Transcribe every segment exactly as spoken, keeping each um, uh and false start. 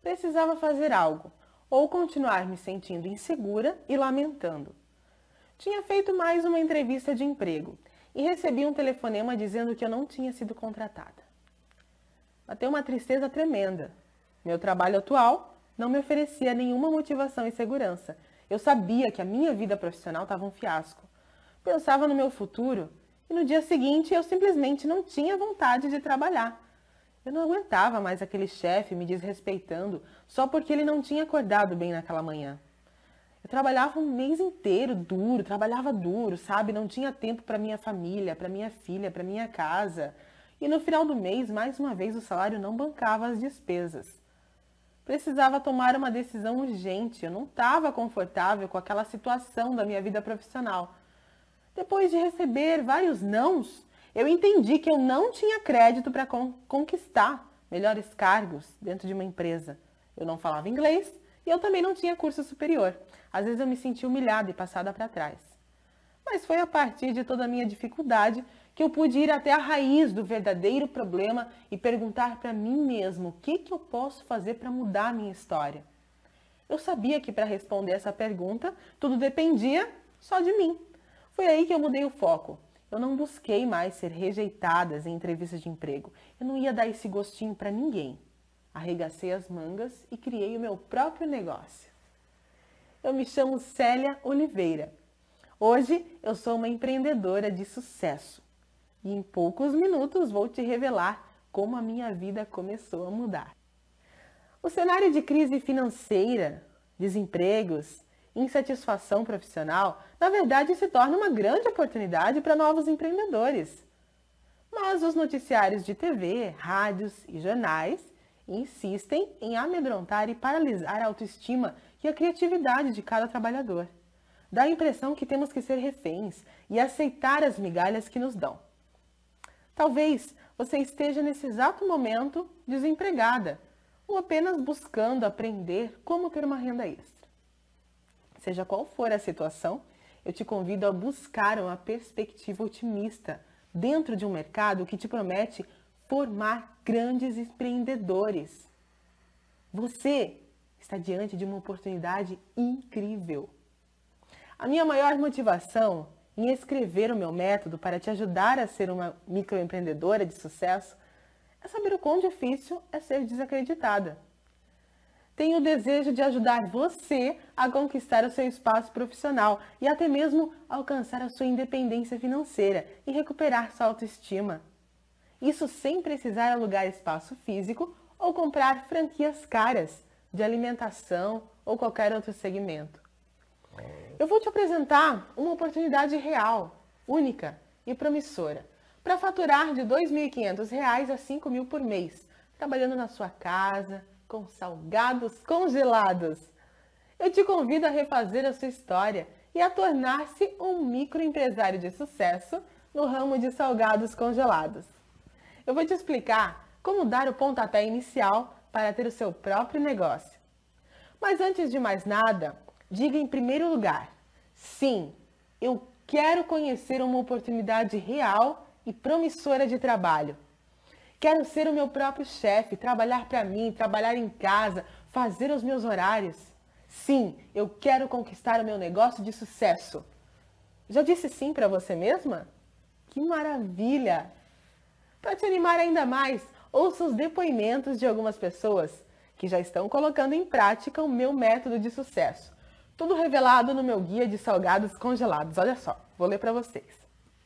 Precisava fazer algo, ou continuar me sentindo insegura e lamentando. Tinha feito mais uma entrevista de emprego e recebi um telefonema dizendo que eu não tinha sido contratada. Bateu uma tristeza tremenda. Meu trabalho atual não me oferecia nenhuma motivação e segurança. Eu sabia que a minha vida profissional estava um fiasco. Pensava no meu futuro e no dia seguinte eu simplesmente não tinha vontade de trabalhar. Eu não aguentava mais aquele chefe me desrespeitando só porque ele não tinha acordado bem naquela manhã. Eu trabalhava um mês inteiro duro, trabalhava duro, sabe? Não tinha tempo para minha família, para minha filha, para minha casa. E no final do mês, mais uma vez, o salário não bancava as despesas. Precisava tomar uma decisão urgente. Eu não estava confortável com aquela situação da minha vida profissional. Depois de receber vários nãos, eu entendi que eu não tinha crédito para con- conquistar melhores cargos dentro de uma empresa. Eu não falava inglês e eu também não tinha curso superior. Às vezes eu me sentia humilhada e passada para trás. Mas foi a partir de toda a minha dificuldade que eu pude ir até a raiz do verdadeiro problema e perguntar para mim mesmo o que, que eu posso fazer para mudar a minha história. Eu sabia que para responder essa pergunta, tudo dependia só de mim. Foi aí que eu mudei o foco. Eu não busquei mais ser rejeitada em entrevistas de emprego. Eu não ia dar esse gostinho para ninguém. Arregacei as mangas e criei o meu próprio negócio. Eu me chamo Célia Oliveira. Hoje eu sou uma empreendedora de sucesso. E em poucos minutos vou te revelar como a minha vida começou a mudar. O cenário de crise financeira, desempregos, insatisfação profissional, na verdade se torna uma grande oportunidade para novos empreendedores. Mas os noticiários de T V, rádios e jornais insistem em amedrontar e paralisar a autoestima e a criatividade de cada trabalhador. Dá a impressão que temos que ser reféns e aceitar as migalhas que nos dão. Talvez você esteja nesse exato momento desempregada ou apenas buscando aprender como ter uma renda extra. Seja qual for a situação, eu te convido a buscar uma perspectiva otimista dentro de um mercado que te promete formar grandes empreendedores. Você está diante de uma oportunidade incrível. A minha maior motivação em escrever o meu método para te ajudar a ser uma microempreendedora de sucesso é saber o quão difícil é ser desacreditada. Tenho o desejo de ajudar você a conquistar o seu espaço profissional e até mesmo alcançar a sua independência financeira e recuperar sua autoestima. Isso sem precisar alugar espaço físico ou comprar franquias caras de alimentação ou qualquer outro segmento. Eu vou te apresentar uma oportunidade real, única e promissora para faturar de dois mil e quinhentos reais a cinco mil por mês, trabalhando na sua casa, com salgados congelados. Eu te convido a refazer a sua história e a tornar-se um microempresário de sucesso no ramo de salgados congelados. Eu vou te explicar como dar o pontapé inicial para ter o seu próprio negócio. Mas antes de mais nada, diga em primeiro lugar, sim, eu quero conhecer uma oportunidade real e promissora de trabalho. Quero ser o meu próprio chefe, trabalhar para mim, trabalhar em casa, fazer os meus horários. Sim, eu quero conquistar o meu negócio de sucesso. Já disse sim para você mesma? Que maravilha! Para te animar ainda mais, ouça os depoimentos de algumas pessoas que já estão colocando em prática o meu método de sucesso. Tudo revelado no meu guia de salgados congelados. Olha só, vou ler para vocês.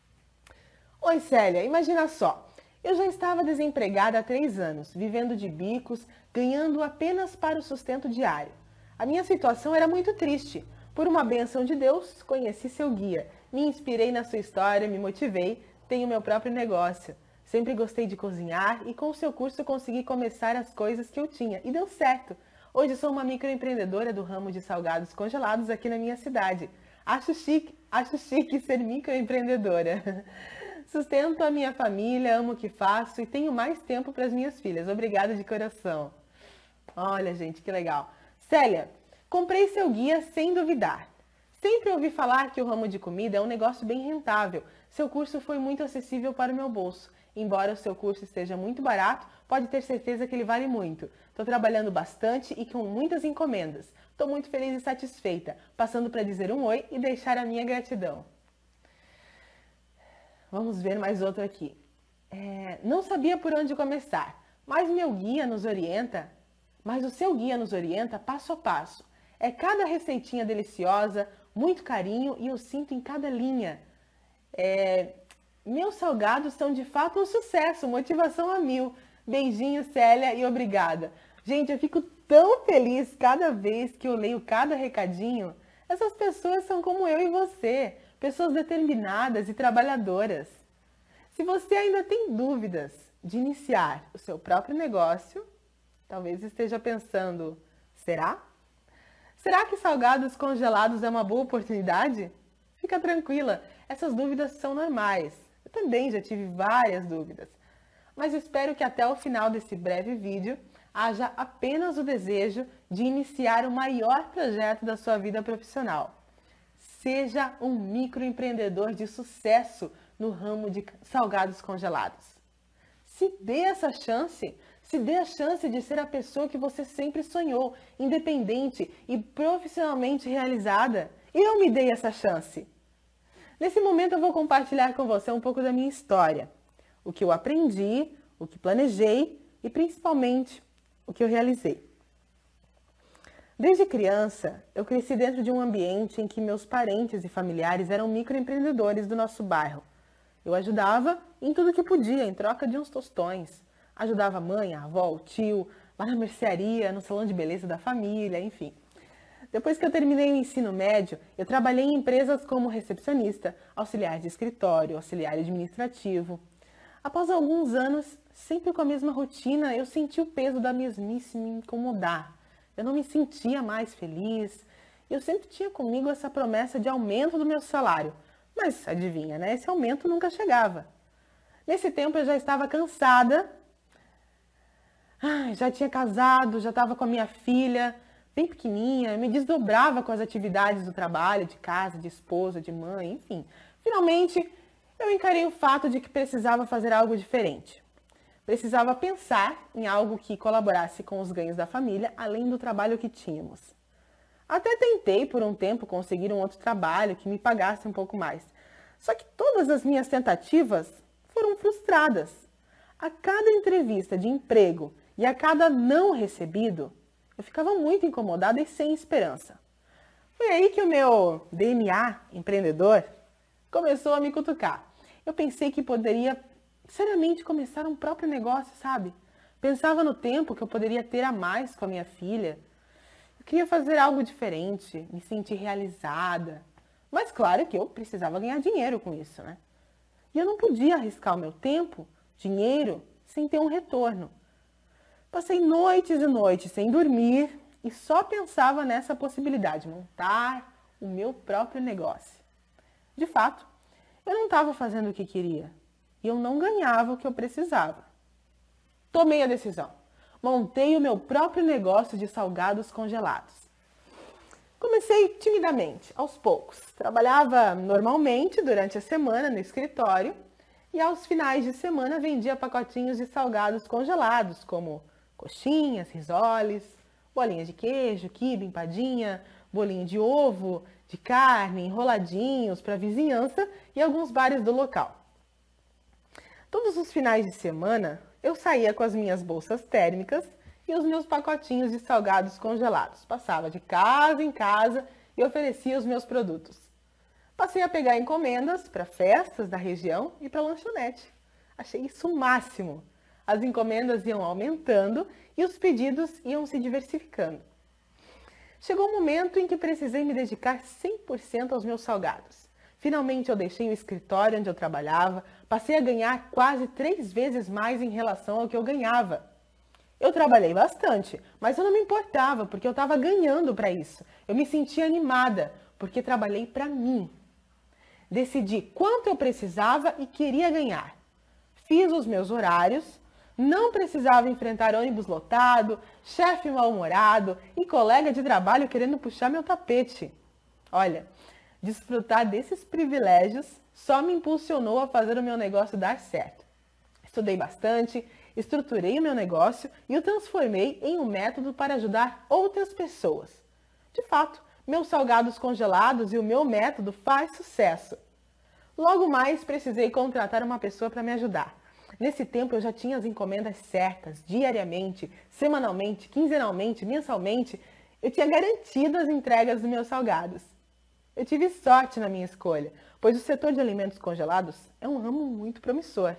Oi, Célia, imagina só. Eu já estava desempregada há três anos, vivendo de bicos, ganhando apenas para o sustento diário. A minha situação era muito triste. Por uma bênção de Deus, conheci seu guia. Me inspirei na sua história, me motivei, tenho meu próprio negócio. Sempre gostei de cozinhar e com o seu curso consegui começar as coisas que eu tinha. E deu certo. Hoje sou uma microempreendedora do ramo de salgados congelados aqui na minha cidade. Acho chique, acho chique ser microempreendedora. Sustento a minha família, amo o que faço e tenho mais tempo para as minhas filhas. Obrigada de coração. Olha, gente, que legal. Célia, comprei seu guia sem duvidar. Sempre ouvi falar que o ramo de comida é um negócio bem rentável. Seu curso foi muito acessível para o meu bolso. Embora o seu curso esteja muito barato, pode ter certeza que ele vale muito. Estou trabalhando bastante e com muitas encomendas. Estou muito feliz e satisfeita, passando para dizer um oi e deixar a minha gratidão. Vamos ver mais outro aqui. É, não sabia por onde começar, mas meu guia nos orienta, mas o seu guia nos orienta passo a passo. É cada receitinha deliciosa, muito carinho e eu sinto em cada linha. É, meus salgados são de fato um sucesso, motivação a mil. Beijinho, Célia, e obrigada. Gente, eu fico tão feliz cada vez que eu leio cada recadinho. Essas pessoas são como eu e você, pessoas determinadas e trabalhadoras. Se você ainda tem dúvidas de iniciar o seu próprio negócio, talvez esteja pensando, será? Será que salgados congelados é uma boa oportunidade? Fica tranquila, essas dúvidas são normais. Eu também já tive várias dúvidas. Mas espero que até o final desse breve vídeo haja apenas o desejo de iniciar o maior projeto da sua vida profissional. Seja um microempreendedor de sucesso no ramo de salgados congelados. Se dê essa chance, se dê a chance de ser a pessoa que você sempre sonhou, independente e profissionalmente realizada. Eu me dei essa chance. Nesse momento eu vou compartilhar com você um pouco da minha história, o que eu aprendi, o que planejei e principalmente o que eu realizei. Desde criança, eu cresci dentro de um ambiente em que meus parentes e familiares eram microempreendedores do nosso bairro. Eu ajudava em tudo que podia, em troca de uns tostões. Ajudava a mãe, a avó, o tio, lá na mercearia, no salão de beleza da família, enfim. Depois que eu terminei o ensino médio, eu trabalhei em empresas como recepcionista, auxiliar de escritório, auxiliar administrativo. Após alguns anos, sempre com a mesma rotina, eu senti o peso da mesmice me incomodar. Eu não me sentia mais feliz. Eu sempre tinha comigo essa promessa de aumento do meu salário. Mas adivinha, né? Esse aumento nunca chegava. Nesse tempo eu já estava cansada. Ai, já tinha casado, já estava com a minha filha, bem pequenininha. Eu me desdobrava com as atividades do trabalho, de casa, de esposa, de mãe, enfim. Finalmente, eu encarei o fato de que precisava fazer algo diferente. Precisava pensar em algo que colaborasse com os ganhos da família, além do trabalho que tínhamos. Até tentei por um tempo conseguir um outro trabalho que me pagasse um pouco mais. Só que todas as minhas tentativas foram frustradas. A cada entrevista de emprego e a cada não recebido, eu ficava muito incomodada e sem esperança. Foi aí que o meu D N A empreendedor começou a me cutucar. Eu pensei que poderia seriamente começar um próprio negócio, sabe? Pensava no tempo que eu poderia ter a mais com a minha filha. Eu queria fazer algo diferente, me sentir realizada. Mas claro que eu precisava ganhar dinheiro com isso, né? E eu não podia arriscar o meu tempo, dinheiro, sem ter um retorno. Passei noites e noites sem dormir e só pensava nessa possibilidade, montar o meu próprio negócio. De fato, eu não estava fazendo o que queria. E eu não ganhava o que eu precisava. Tomei a decisão. Montei o meu próprio negócio de salgados congelados. Comecei timidamente, aos poucos. Trabalhava normalmente durante a semana no escritório e aos finais de semana vendia pacotinhos de salgados congelados, como coxinhas, risoles, bolinhas de queijo, quibe, empadinha, bolinho de ovo, de carne, enroladinhos para a vizinhança e alguns bares do local. Todos os finais de semana, eu saía com as minhas bolsas térmicas e os meus pacotinhos de salgados congelados. Passava de casa em casa e oferecia os meus produtos. Passei a pegar encomendas para festas da região e para lanchonete. Achei isso o máximo. As encomendas iam aumentando e os pedidos iam se diversificando. Chegou um momento em que precisei me dedicar cem por cento aos meus salgados. Finalmente eu deixei o escritório onde eu trabalhava, passei a ganhar quase três vezes mais em relação ao que eu ganhava. Eu trabalhei bastante, mas eu não me importava, porque eu estava ganhando para isso. Eu me sentia animada, porque trabalhei para mim. Decidi quanto eu precisava e queria ganhar. Fiz os meus horários, não precisava enfrentar ônibus lotado, chefe mal-humorado e colega de trabalho querendo puxar meu tapete. Olha, desfrutar desses privilégios só me impulsionou a fazer o meu negócio dar certo. Estudei bastante, estruturei o meu negócio e o transformei em um método para ajudar outras pessoas. De fato, meus salgados congelados e o meu método faz sucesso. Logo mais, precisei contratar uma pessoa para me ajudar. Nesse tempo, eu já tinha as encomendas certas, diariamente, semanalmente, quinzenalmente, mensalmente. Eu tinha garantido as entregas dos meus salgados. Eu tive sorte na minha escolha, pois o setor de alimentos congelados é um ramo muito promissor.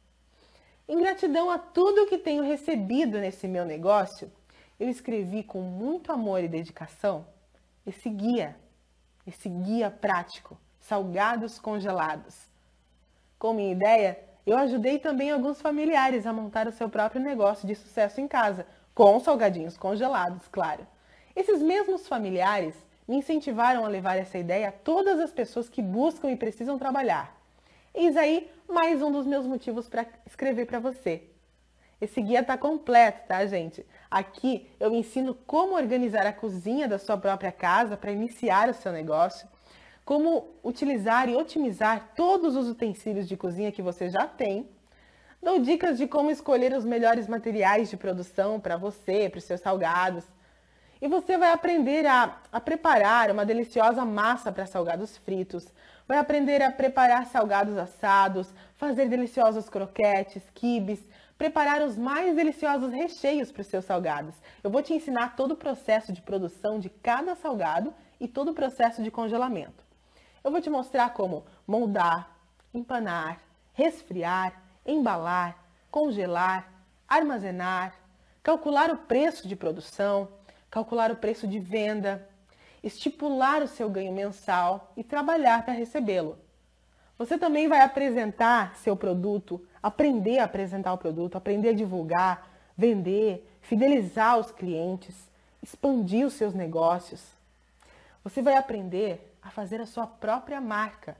Em gratidão a tudo que tenho recebido nesse meu negócio, eu escrevi com muito amor e dedicação esse guia, esse guia prático, Salgados Congelados. Com minha ideia, eu ajudei também alguns familiares a montar o seu próprio negócio de sucesso em casa, com salgadinhos congelados, claro. Esses mesmos familiares me incentivaram a levar essa ideia a todas as pessoas que buscam e precisam trabalhar. Eis aí mais um dos meus motivos para escrever para você. Esse guia está completo, tá, gente? Aqui eu ensino como organizar a cozinha da sua própria casa para iniciar o seu negócio, como utilizar e otimizar todos os utensílios de cozinha que você já tem. Dou dicas de como escolher os melhores materiais de produção para você, para os seus salgados. E você vai aprender a, a preparar uma deliciosa massa para salgados fritos. Vai aprender a preparar salgados assados, fazer deliciosos croquetes, quibes, preparar os mais deliciosos recheios para os seus salgados. Eu vou te ensinar todo o processo de produção de cada salgado e todo o processo de congelamento. Eu vou te mostrar como moldar, empanar, resfriar, embalar, congelar, armazenar, calcular o preço de produção, calcular o preço de venda, estipular o seu ganho mensal e trabalhar para recebê-lo. Você também vai apresentar seu produto, aprender a apresentar o produto, aprender a divulgar, vender, fidelizar os clientes, expandir os seus negócios. Você vai aprender a fazer a sua própria marca.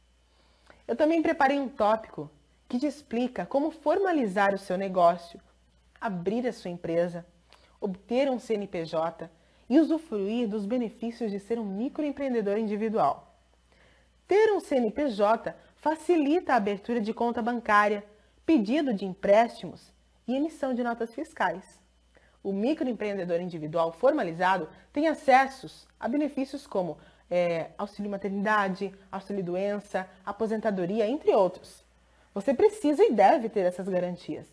Eu também preparei um tópico que te explica como formalizar o seu negócio, abrir a sua empresa, obter um C N P J e usufruir dos benefícios de ser um microempreendedor individual. Ter um C N P J facilita a abertura de conta bancária, pedido de empréstimos e emissão de notas fiscais. O microempreendedor individual formalizado tem acessos a benefícios como é, auxílio maternidade, auxílio doença, aposentadoria, entre outros. Você precisa e deve ter essas garantias.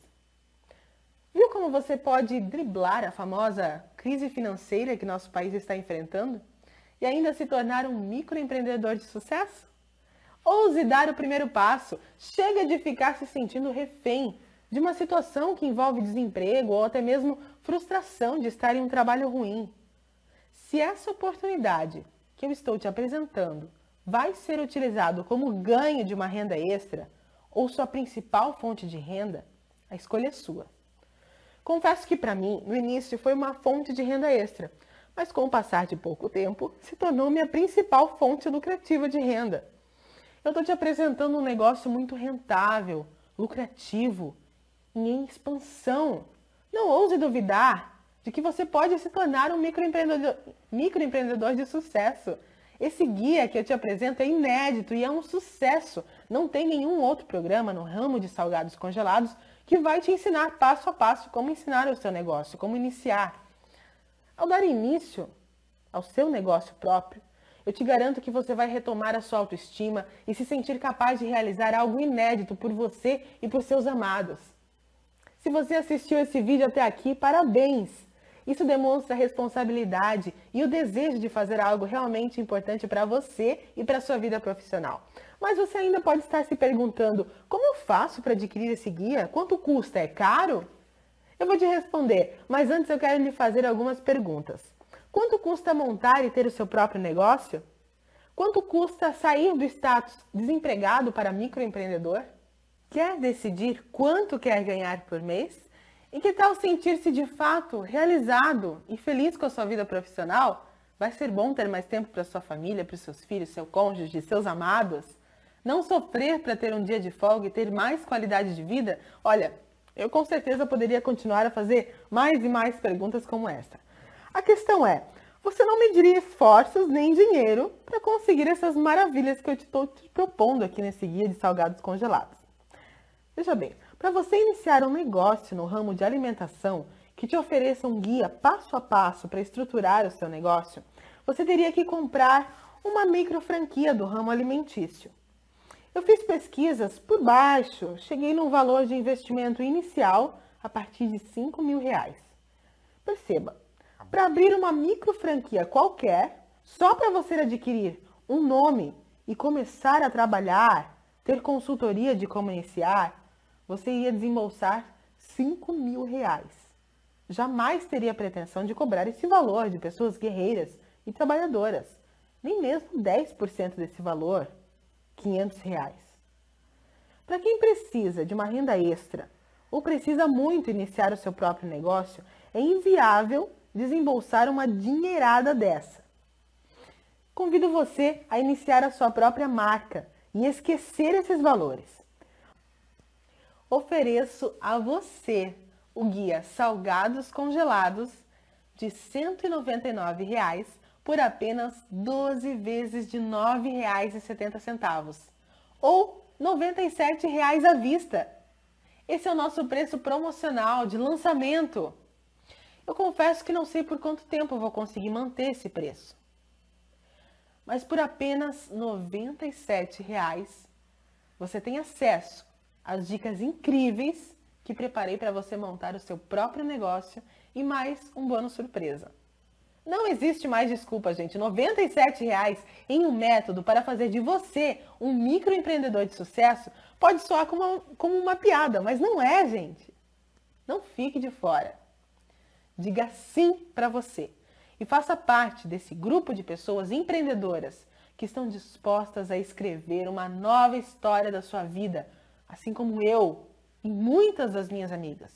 Viu como você pode driblar a famosa crise financeira que nosso país está enfrentando e ainda se tornar um microempreendedor de sucesso? Ouse dar o primeiro passo. Chega de ficar se sentindo refém de uma situação que envolve desemprego ou até mesmo frustração de estar em um trabalho ruim. Se essa oportunidade que eu estou te apresentando vai ser utilizado como ganho de uma renda extra ou sua principal fonte de renda, a escolha é sua. Confesso que para mim, no início, foi uma fonte de renda extra, mas com o passar de pouco tempo, se tornou minha principal fonte lucrativa de renda. Eu estou te apresentando um negócio muito rentável, lucrativo e em expansão. Não ouse duvidar de que você pode se tornar um microempreendedor, microempreendedor de sucesso. Esse guia que eu te apresento é inédito e é um sucesso. Não tem nenhum outro programa no ramo de salgados congelados que vai te ensinar passo a passo como ensinar o seu negócio, como iniciar. Ao dar início ao seu negócio próprio, eu te garanto que você vai retomar a sua autoestima e se sentir capaz de realizar algo inédito por você e por seus amados. Se você assistiu esse vídeo até aqui, parabéns! Isso demonstra a responsabilidade e o desejo de fazer algo realmente importante para você e para a sua vida profissional. Mas você ainda pode estar se perguntando, como eu faço para adquirir esse guia? Quanto custa? É caro? Eu vou te responder, mas antes eu quero lhe fazer algumas perguntas. Quanto custa montar e ter o seu próprio negócio? Quanto custa sair do status desempregado para microempreendedor? Quer decidir quanto quer ganhar por mês? E que tal sentir-se de fato realizado e feliz com a sua vida profissional? Vai ser bom ter mais tempo para sua família, para os seus filhos, seu cônjuge, seus amados? Não sofrer para ter um dia de folga e ter mais qualidade de vida? Olha, eu com certeza poderia continuar a fazer mais e mais perguntas como essa. A questão é, você não mediria esforços nem dinheiro para conseguir essas maravilhas que eu estou te propondo aqui nesse guia de salgados congelados. Veja bem, Para você iniciar um negócio no ramo de alimentação que te ofereça um guia passo a passo para estruturar o seu negócio, você teria que comprar uma micro franquia do ramo alimentício. Eu fiz pesquisas por baixo, cheguei num valor de investimento inicial a partir de cinco mil reais. Perceba, para abrir uma micro franquia qualquer, só para você adquirir um nome e começar a trabalhar, ter consultoria de como iniciar, você ia desembolsar cinco mil reais. Jamais teria a pretensão de cobrar esse valor de pessoas guerreiras e trabalhadoras, nem mesmo dez por cento desse valor, quinhentos reais. Para quem precisa de uma renda extra ou precisa muito iniciar o seu próprio negócio, é inviável desembolsar uma dinheirada dessa. Convido você a iniciar a sua própria marca e esquecer esses valores. Ofereço a você o guia Salgados Congelados de cento e noventa e nove reais por apenas doze vezes de nove reais e setenta centavos ou noventa e sete reais à vista. Esse é o nosso preço promocional de lançamento. Eu confesso que não sei por quanto tempo eu vou conseguir manter esse preço. Mas por apenas noventa e sete reais você tem acesso às dicas incríveis que preparei para você montar o seu próprio negócio e mais um bônus surpresa. Não existe mais desculpa, gente. noventa e sete reais em um método para fazer de você um microempreendedor de sucesso pode soar como uma, como uma piada, mas não é, gente. Não fique de fora. Diga sim para você e faça parte desse grupo de pessoas empreendedoras que estão dispostas a escrever uma nova história da sua vida, assim como eu e muitas das minhas amigas.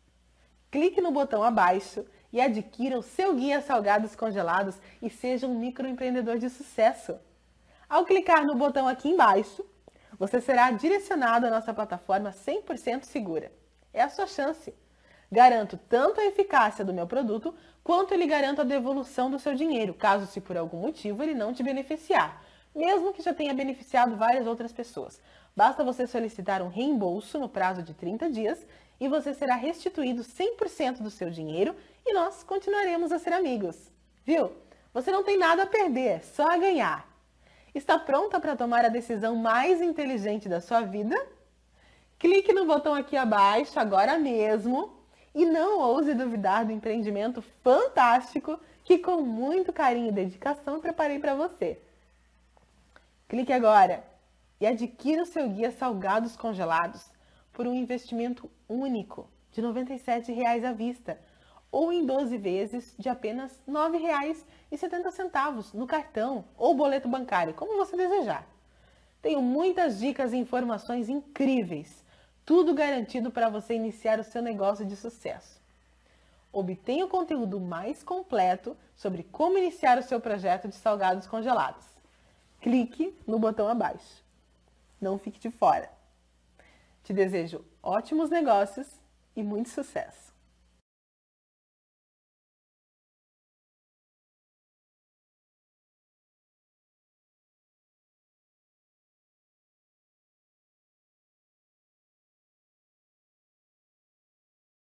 Clique no botão abaixo e adquira o seu guia Salgados Congelados e seja um microempreendedor de sucesso. Ao clicar no botão aqui embaixo, você será direcionado à nossa plataforma cem por cento segura. É a sua chance. Garanto tanto a eficácia do meu produto, quanto ele garanta a devolução do seu dinheiro, caso se por algum motivo ele não te beneficiar, mesmo que já tenha beneficiado várias outras pessoas. Basta você solicitar um reembolso no prazo de trinta dias e você será restituído cem por cento do seu dinheiro e nós continuaremos a ser amigos. Viu? Você não tem nada a perder, só a ganhar. Está pronta para tomar a decisão mais inteligente da sua vida? Clique no botão aqui abaixo agora mesmo e não ouse duvidar do empreendimento fantástico que com muito carinho e dedicação preparei para você. Clique agora e adquira o seu guia Salgados Congelados por um investimento único de noventa e sete reais à vista ou em doze vezes de apenas nove reais e setenta centavos no cartão ou boleto bancário, como você desejar. Tenho muitas dicas e informações incríveis, tudo garantido para você iniciar o seu negócio de sucesso. Obtenha o conteúdo mais completo sobre como iniciar o seu projeto de salgados congelados. Clique no botão abaixo. Não fique de fora. Te desejo ótimos negócios e muito sucesso!